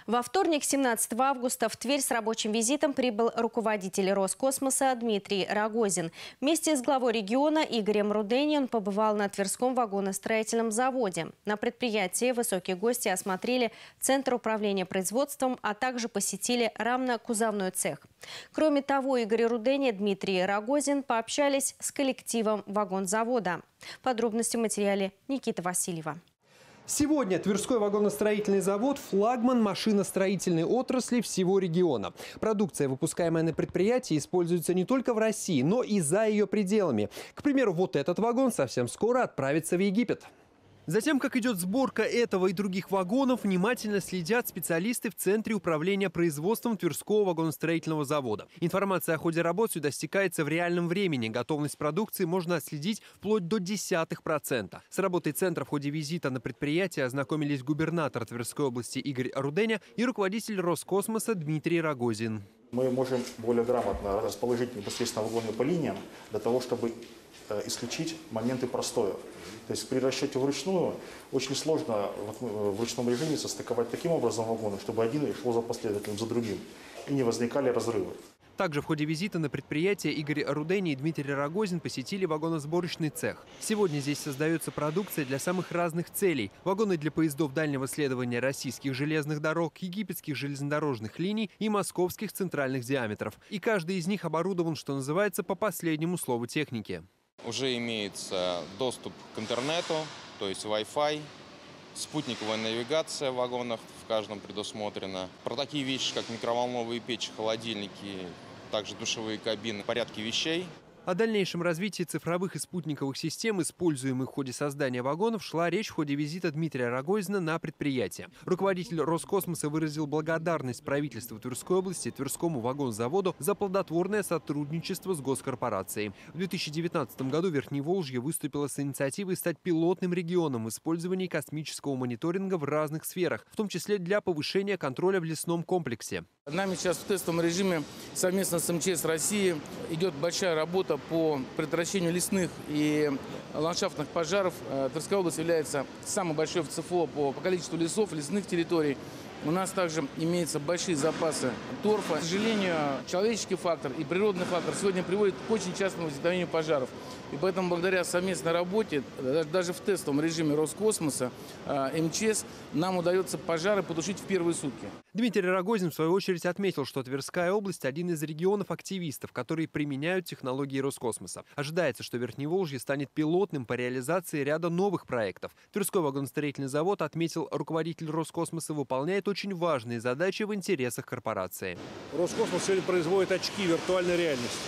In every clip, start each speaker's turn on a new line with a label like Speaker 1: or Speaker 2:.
Speaker 1: Во вторник, 17 августа, в Тверь с рабочим визитом прибыл руководитель Роскосмоса Дмитрий Рогозин. Вместе с главой региона Игорем Рудени он побывал на Тверском вагоностроительном заводе. На предприятии высокие гости осмотрели Центр управления производством, а также посетили рамно-кузовной цех. Кроме того, Игорь Рудени и Дмитрий Рогозин пообщались с коллективом вагонзавода. Подробности в материале Никиты Васильева.
Speaker 2: Сегодня Тверской вагоностроительный завод – флагман машиностроительной отрасли всего региона. Продукция, выпускаемая на предприятии, используется не только в России, но и за ее пределами. К примеру, вот этот вагон совсем скоро отправится в Египет. Затем, как идет сборка этого и других вагонов, внимательно следят специалисты в Центре управления производством Тверского вагоностроительного завода. Информация о ходе работ сюда стекается в реальном времени. Готовность продукции можно отследить вплоть до 0,1%. С работой центра в ходе визита на предприятие ознакомились губернатор Тверской области Игорь Рудени и руководитель Роскосмоса Дмитрий Рогозин.
Speaker 3: Мы можем более грамотно расположить непосредственно вагоны по линиям для того, чтобы исключить моменты простоя. То есть при расчете вручную очень сложно в ручном режиме состыковать таким образом вагоны, чтобы один шел за последовательным, за другим, и не возникали разрывы.
Speaker 2: Также в ходе визита на предприятие Игорь Рудени и Дмитрий Рогозин посетили вагоносборочный цех. Сегодня здесь создается продукция для самых разных целей. Вагоны для поездов дальнего следования российских железных дорог, египетских железнодорожных линий и московских центральных диаметров. И каждый из них оборудован, что называется, по последнему слову техники.
Speaker 4: Уже имеется доступ к интернету, то есть Wi-Fi, спутниковая навигация в вагонах в каждом предусмотрена. Про такие вещи, как микроволновые печи, холодильники, также душевые кабины, порядки вещей.
Speaker 2: О дальнейшем развитии цифровых и спутниковых систем, используемых в ходе создания вагонов, шла речь в ходе визита Дмитрия Рогозина на предприятие. Руководитель Роскосмоса выразил благодарность правительству Тверской области, Тверскому вагонзаводу за плодотворное сотрудничество с госкорпорацией. В 2019 году Верхневолжье выступило с инициативой стать пилотным регионом в использовании космического мониторинга в разных сферах, в том числе для повышения контроля в лесном комплексе.
Speaker 5: Нами сейчас в тестовом режиме совместно с МЧС России идет большая работа по предотвращению лесных и ландшафтных пожаров. Тверская область является самой большой в ЦФО по количеству лесов, лесных территорий. У нас также имеются большие запасы торфа. К сожалению, человеческий фактор и природный фактор сегодня приводит к очень частому возникновению пожаров. И поэтому благодаря совместной работе, даже в тестовом режиме Роскосмоса, МЧС, нам удается пожары потушить в первые сутки.
Speaker 2: Дмитрий Рогозин в свою очередь отметил, что Тверская область – один из регионов активистов, которые применяют технологии Роскосмоса. Ожидается, что Верхневолжье станет пилотным по реализации ряда новых проектов. Тверской вагоностроительный завод, отметил руководитель Роскосмоса, выполняет очень важные задачи в интересах корпорации.
Speaker 6: Роскосмос сегодня производит очки виртуальной реальности.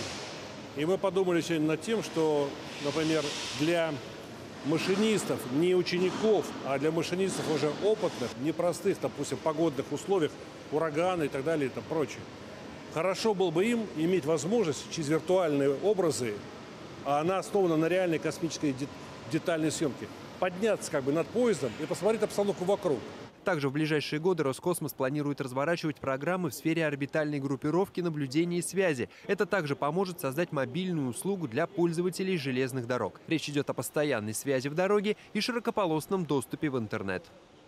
Speaker 6: И мы подумали сегодня над тем, что, например, для машинистов, не учеников, а для машинистов уже опытных, непростых, допустим, погодных условиях, ураганы и так далее и прочее, хорошо было бы им иметь возможность через виртуальные образы, а она основана на реальной космической детальной съемке, подняться как бы над поездом и посмотреть обстановку вокруг.
Speaker 2: Также в ближайшие годы Роскосмос планирует разворачивать программы в сфере орбитальной группировки, наблюдения и связи. Это также поможет создать мобильную услугу для пользователей железных дорог. Речь идет о постоянной связи в дороге и широкополосном доступе в интернет.